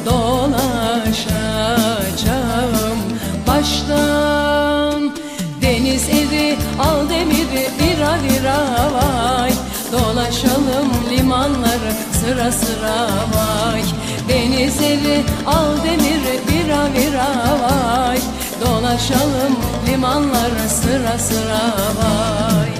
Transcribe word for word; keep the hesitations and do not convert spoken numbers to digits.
dolaşacağım baştan. Deniz eri al demiri vira vira vay, dolaşalım limanları sıra sıra vay. Deniz eri al demiri vira vira vay, dolaşalım limanları sıra sıra vay.